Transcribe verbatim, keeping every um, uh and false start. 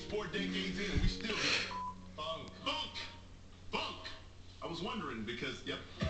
four decades in and we still funk, funk, funk. I was wondering because, yep.